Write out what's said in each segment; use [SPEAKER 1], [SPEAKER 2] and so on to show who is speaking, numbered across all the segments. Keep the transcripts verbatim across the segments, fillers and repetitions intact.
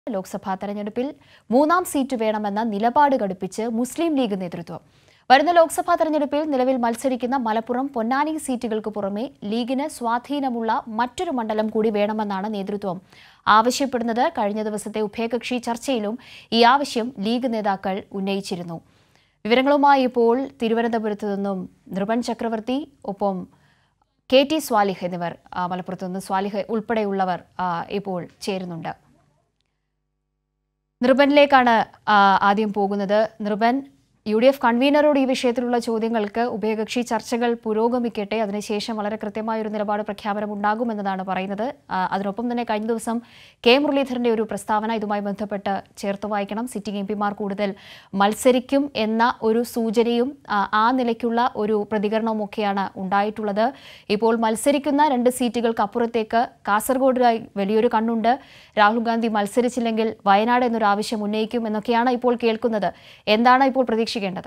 [SPEAKER 1] ലോക്സഭാ തെരഞ്ഞെടുപ്പിൽ മൂന്നാം സീറ്റ് വേണമെന്ന നിലപാട് ഘടിപ്പിച്ച് മുസ്ലിം ലീഗ് നേതൃത്വം. വരുന്ന ലോക്സഭാ തെരഞ്ഞെടുപ്പിൽ നിലവിൽ മത്സരിക്കുന്ന മലപ്പുറം, പൊന്നാനി സീറ്റുകൾക്ക് പുറമെ ലീഗിന് സ്വാധീനമുള്ള മറ്റൊരു മണ്ഡലം കൂടി വേണമെന്നാണ് നേതൃത്വം ആവശ്യപ്പെടുന്നത്. കഴിഞ്ഞ ദിവസത്തെ ഉഭയകക്ഷി ചർച്ചയിലും ഈ ആവശ്യം ലീഗ് നേതാക്കൾ ഉന്നയിച്ചിരുന്നു. വിവരങ്ങളുമായി ഇപ്പോൾ തിരുവനന്തപുരത്ത് നിന്നും നൃപൻ ചക്രവർത്തി, ഒപ്പം കെ ടി സ്വാലിഹ് എന്നിവർ മലപ്പുറത്ത് നിന്ന് സ്വാലിഹ് ഉൾപ്പെടെയുള്ളവർ ഇപ്പോൾ ചേരുന്നുണ്ട്. നൃപനിലേക്കാണ് ആദ്യം പോകുന്നത്. നൃപൻ, യു ഡി എഫ് കൺവീനറോട് ഈ വിഷയത്തിലുള്ള ചോദ്യങ്ങൾക്ക് ഉഭയകക്ഷി ചർച്ചകൾ പുരോഗമിക്കട്ടെ, അതിനുശേഷം വളരെ കൃത്യമായൊരു നിലപാട് പ്രഖ്യാപനം ഉണ്ടാകുമെന്നതാണ് പറയുന്നത്. അതിനൊപ്പം തന്നെ കഴിഞ്ഞ ദിവസം കെ മുരളീധരന്റെ ഒരു പ്രസ്താവന ഇതുമായി ബന്ധപ്പെട്ട് ചേർത്ത് വായിക്കണം. സിറ്റിംഗ് എം പിമാർ കൂടുതൽ മത്സരിക്കും എന്ന ഒരു സൂചനയും ആ നിലയ്ക്കുള്ള ഒരു പ്രതികരണവുമൊക്കെയാണ് ഉണ്ടായിട്ടുള്ളത്. ഇപ്പോൾ മത്സരിക്കുന്ന രണ്ട് സീറ്റുകൾക്ക് അപ്പുറത്തേക്ക് കാസർഗോഡിലായി വലിയൊരു കണ്ണുണ്ട്. രാഹുൽ ഗാന്ധി മത്സരിച്ചില്ലെങ്കിൽ വയനാട് എന്നൊരു ആവശ്യം ഉന്നയിക്കും എന്നൊക്കെയാണ് ഇപ്പോൾ കേൾക്കുന്നത്. എന്താണ് ഇപ്പോൾ പ്രതീക്ഷിക്കേണ്ടത്?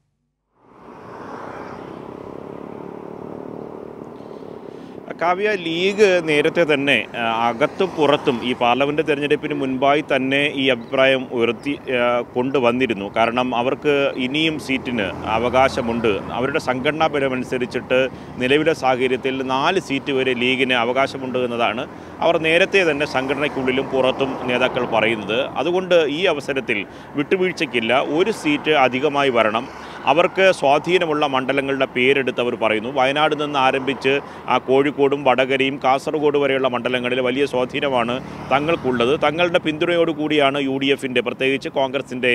[SPEAKER 2] കാവ്യ, ലീഗ് നേരത്തെ തന്നെ അകത്തും പുറത്തും ഈ പാർലമെൻറ്റ് തെരഞ്ഞെടുപ്പിന് മുൻപായി തന്നെ ഈ അഭിപ്രായം ഉയർത്തി കൊണ്ടുവന്നിരുന്നു. കാരണം അവർക്ക് ഇനിയും സീറ്റിന് അവകാശമുണ്ട്. അവരുടെ സംഘടനാപരമനുസരിച്ചിട്ട് നിലവിലെ സാഹചര്യത്തിൽ നാല് സീറ്റ് വരെ ലീഗിന് അവകാശമുണ്ട് എന്നതാണ് അവർ നേരത്തെ തന്നെ സംഘടനയ്ക്കുള്ളിലും പുറത്തും നേതാക്കൾ പറയുന്നത്. അതുകൊണ്ട് ഈ അവസരത്തിൽ വിട്ടുവീഴ്ചയ്ക്കില്ല. ഒരു സീറ്റ് അധികമായി വരണം. അവർക്ക് സ്വാധീനമുള്ള മണ്ഡലങ്ങളുടെ പേരെടുത്ത് അവർ പറയുന്നു. വയനാട് നിന്ന് ആരംഭിച്ച് ആ കോഴിക്കോടും വടകരയും കാസർഗോഡ് വരെയുള്ള മണ്ഡലങ്ങളിൽ വലിയ സ്വാധീനമാണ് തങ്ങൾക്കുള്ളത്. തങ്ങളുടെ പിന്തുണയോടുകൂടിയാണ് യു ഡി എഫിൻ്റെ, പ്രത്യേകിച്ച് കോൺഗ്രസിൻ്റെ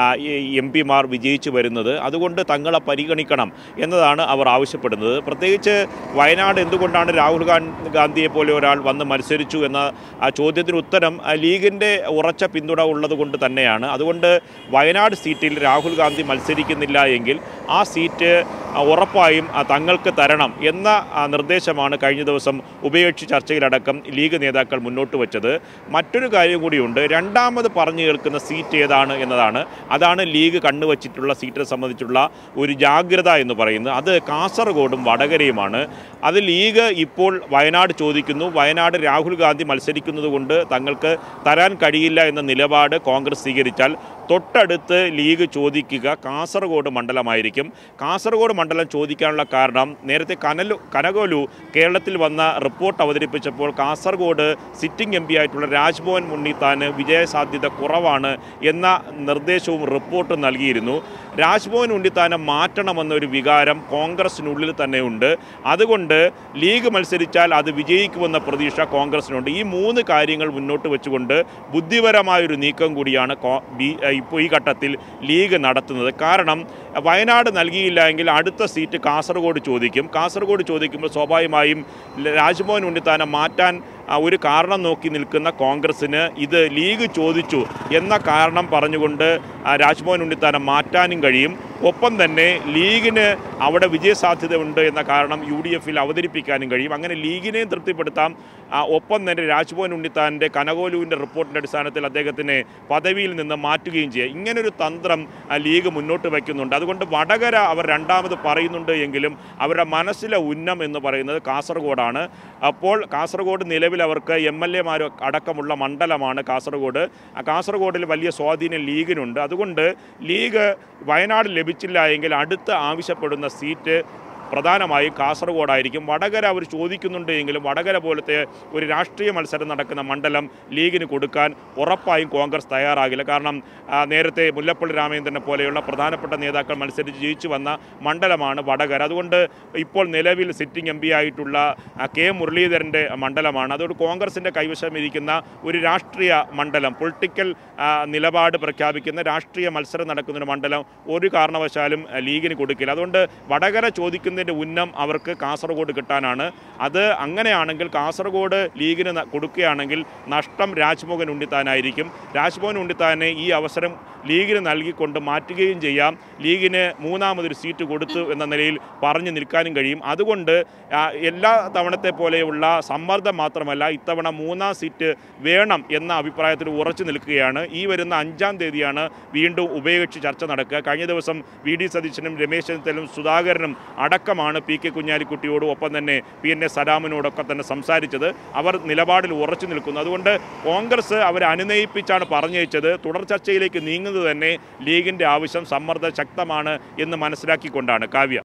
[SPEAKER 2] എം പിമാർ വിജയിച്ചു വരുന്നത്. അതുകൊണ്ട് തങ്ങളെ പരിഗണിക്കണം എന്നതാണ് അവർ ആവശ്യപ്പെടുന്നത്. പ്രത്യേകിച്ച് വയനാട് എന്തുകൊണ്ടാണ് രാഹുൽ ഗാന്ധിയെ പോലെ ഒരാൾ വന്ന് മത്സരിച്ചു എന്ന ആ ചോദ്യത്തിന് ഉത്തരം ലീഗിൻ്റെ ഉറച്ച പിന്തുണ ഉള്ളത് കൊണ്ട് തന്നെയാണ്. അതുകൊണ്ട് വയനാട് സീറ്റിൽ രാഹുൽ ഗാന്ധി മത്സരിക്കുന്നില്ല എങ്കിൽ ആ സീറ്റ് ഉറപ്പായും തങ്ങൾക്ക് തരണം എന്ന നിർദ്ദേശമാണ് കഴിഞ്ഞ ദിവസം ഉഭയകക്ഷി ചർച്ചയിലടക്കം ലീഗ് നേതാക്കൾ മുന്നോട്ട് വച്ചത്. മറ്റൊരു കാര്യം കൂടിയുണ്ട്. രണ്ടാമത് പറഞ്ഞു കേൾക്കുന്ന സീറ്റ് ഏതാണ് എന്നതാണ്. അതാണ് ലീഗ് കണ്ണുവച്ചിട്ടുള്ള സീറ്റിനെ സംബന്ധിച്ചുള്ള ഒരു ജാഗ്രത എന്ന് പറയുന്നത്. അത് കാസർഗോഡും വടകരയുമാണ്. അത് ലീഗ് ഇപ്പോൾ വയനാട് ചോദിക്കുന്നു. വയനാട് രാഹുൽ ഗാന്ധി മത്സരിക്കുന്നത് കൊണ്ട് തങ്ങൾക്ക് തരാൻ കഴിയില്ല എന്ന നിലപാട് കോൺഗ്രസ് സ്വീകരിച്ചാൽ തൊട്ടടുത്ത് ലീഗ് ചോദിക്കുക കാസർഗോഡ് മണ്ഡലമായിരിക്കും. കാസർഗോഡ് മണ്ഡലം ചോദിക്കാനുള്ള കാരണം, നേരത്തെ കനലു കനകോലു കേരളത്തിൽ വന്ന റിപ്പോർട്ട് അവതരിപ്പിച്ചപ്പോൾ കാസർഗോഡ് സിറ്റിംഗ് എം പി ആയിട്ടുള്ള രാജ്ഭവൻ ഉണ്ണിത്താന് വിജയസാധ്യത കുറവാണ് എന്ന നിർദ്ദേശവും റിപ്പോർട്ട് നൽകിയിരുന്നു. രാജ്ഭവൻ ഉണ്ണിത്താനെ മാറ്റണമെന്നൊരു വികാരം കോൺഗ്രസിനുള്ളിൽ തന്നെയുണ്ട്. അതുകൊണ്ട് ലീഗ് മത്സരിച്ചാൽ അത് വിജയിക്കുമെന്ന പ്രതീക്ഷ കോൺഗ്രസിനുണ്ട്. ഈ മൂന്ന് കാര്യങ്ങൾ മുന്നോട്ട് വെച്ചുകൊണ്ട് ബുദ്ധിപരമായൊരു നീക്കം കൂടിയാണ് ഇപ്പോൾ ഈ ഘട്ടത്തിൽ ലീഗ് നടത്തുന്നത്. കാരണം വയനാട് നൽകിയില്ല എങ്കിൽ അടുത്ത സീറ്റ് കാസർഗോഡ് ചോദിക്കും. കാസർഗോഡ് ചോദിക്കുമ്പോൾ സ്വാഭാവികമായും രാജ്ഭവൻ ഉണ്ണിത്താനെ മാറ്റാൻ ഒരു കാരണം നോക്കി നിൽക്കുന്ന കോൺഗ്രസ്സിന് ഇത് ലീഗ് ചോദിച്ചു എന്ന കാരണം പറഞ്ഞുകൊണ്ട് രാജ്ഭവൻ ഉണ്ണിത്താനെ മാറ്റാനും കഴിയും. ഒപ്പം തന്നെ ലീഗിന് അവിടെ വിജയസാധ്യതയുണ്ട് എന്ന കാരണം യു ഡി എഫിൽ അവതരിപ്പിക്കാനും കഴിയും. അങ്ങനെ ലീഗിനെയും തൃപ്തിപ്പെടുത്താം. ഒപ്പം തന്നെ രാജ്ഭവൻ ഉണ്ണിത്താൻ്റെ കനകോലുവിൻ്റെ റിപ്പോർട്ടിൻ്റെ അടിസ്ഥാനത്തിൽ അദ്ദേഹത്തിനെ പദവിയിൽ നിന്ന് മാറ്റുകയും ചെയ്യുക. ഇങ്ങനൊരു തന്ത്രം ലീഗ് മുന്നോട്ട് വയ്ക്കുന്നുണ്ട്. അതുകൊണ്ട് വടകര അവർ രണ്ടാമത് പറയുന്നുണ്ട് എങ്കിലും അവരുടെ മനസ്സിലെ ഉന്നം എന്ന് പറയുന്നത് കാസർഗോഡാണ്. അപ്പോൾ കാസർഗോഡ് നിലവിൽ അവർക്ക് എം എൽ എമാർ അടക്കമുള്ള മണ്ഡലമാണ് കാസർഗോഡ്. കാസർഗോഡിൽ വലിയ സ്വാധീനം ലീഗിനുണ്ട്. അതുകൊണ്ട് ലീഗ് വയനാട് ലഭിച്ചില്ല എങ്കിൽ അടുത്ത് ആവശ്യപ്പെടുന്ന സീറ്റ് പ്രധാനമായും കാസർഗോഡായിരിക്കും. വടകര അവർ ചോദിക്കുന്നുണ്ട് എങ്കിലും വടകര പോലത്തെ ഒരു രാഷ്ട്രീയ മത്സരം നടക്കുന്ന മണ്ഡലം ലീഗിന് കൊടുക്കാൻ ഉറപ്പായും കോൺഗ്രസ് തയ്യാറാകില്ല. കാരണം നേരത്തെ മുല്ലപ്പള്ളി രാമചന്ദ്രനെ പോലെയുള്ള പ്രധാനപ്പെട്ട നേതാക്കൾ മത്സരിച്ച് ജയിച്ചു വന്ന മണ്ഡലമാണ് വടകര. അതുകൊണ്ട് ഇപ്പോൾ നിലവിൽ സിറ്റിംഗ് എം പി ആയിട്ടുള്ള കെ മുരളീധരൻ്റെ മണ്ഡലമാണ്. അതുകൊണ്ട് കോൺഗ്രസിൻ്റെ കൈവശം ഇരിക്കുന്ന ഒരു രാഷ്ട്രീയ മണ്ഡലം, പൊളിറ്റിക്കൽ നിലപാട് പ്രഖ്യാപിക്കുന്ന രാഷ്ട്രീയ മത്സരം നടക്കുന്ന ഒരു മണ്ഡലം ഒരു കാരണവശാലും ലീഗിന് കൊടുക്കില്ല. അതുകൊണ്ട് വടകര ചോദിക്കുന്ന ഉന്നം അവർക്ക് കാസർഗോഡ് കിട്ടാനാണ്. അത് അങ്ങനെയാണെങ്കിൽ കാസർഗോഡ് ലീഗിന് കൊടുക്കുകയാണെങ്കിൽ നഷ്ടം രാജ്മോഹൻ ഉണ്ണിത്താനായിരിക്കും. രാജ്മോഹൻ ഉണ്ണിത്താനെ ഈ അവസരം ലീഗിന് നൽകിക്കൊണ്ട് മാറ്റുകയും ചെയ്യാം. ലീഗിന് മൂന്നാമതൊരു സീറ്റ് കൊടുത്തു എന്ന നിലയിൽ പറഞ്ഞു നിൽക്കാനും കഴിയും. അതുകൊണ്ട് എല്ലാ തവണത്തെ പോലെയുള്ള സമ്മർദ്ദം മാത്രമല്ല, ഇത്തവണ മൂന്നാം സീറ്റ് വേണം എന്ന അഭിപ്രായത്തിൽ ഉറച്ചു നിൽക്കുകയാണ്. ഈ വരുന്ന അഞ്ചാം തീയതിയാണ് വീണ്ടും ഉഭയകക്ഷി ചർച്ച നടക്കുക. കഴിഞ്ഞ ദിവസം വി ഡി സതീശനും രമേശ് ചെന്നിത്തലയും സുധാകരനും അടക്കം അടക്കമാണ് പി കെ കുഞ്ഞാലിക്കുട്ടിയോടും ഒപ്പം തന്നെ പി എൻ എ സലാമിനോടൊക്കെ തന്നെ സംസാരിച്ചത്. അവർ നിലപാടിൽ ഉറച്ചു നിൽക്കുന്നു. അതുകൊണ്ട് കോൺഗ്രസ് അവരെ അനുനയിപ്പിച്ചാണ് പറഞ്ഞയച്ചത്. തുടർ ചർച്ചയിലേക്ക് നീങ്ങുന്നത് തന്നെ ലീഗിൻ്റെ ആവശ്യം സമ്മർദ്ദം ശക്തമാണ് എന്ന് മനസ്സിലാക്കിക്കൊണ്ടാണ്. കാവ്യ.